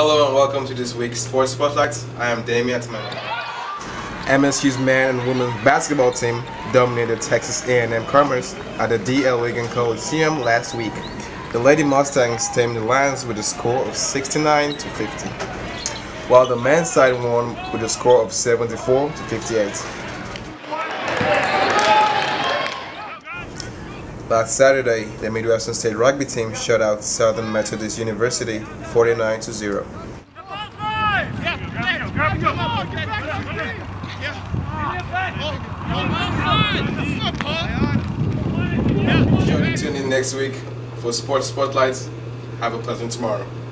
Hello and welcome to this week's Sports Spotlight. I am Damien Atman. MSU's man and women's basketball team dominated Texas A&M Commerce at the Ligon Coliseum last week. The Lady Mustangs tamed the Lions with a score of 69-50, while the men's side won with a score of 74-58. Last Saturday, the Midwestern State Rugby team shut out Southern Methodist University 49-0. Tune in next week for Sports Spotlight. Have a pleasant tomorrow.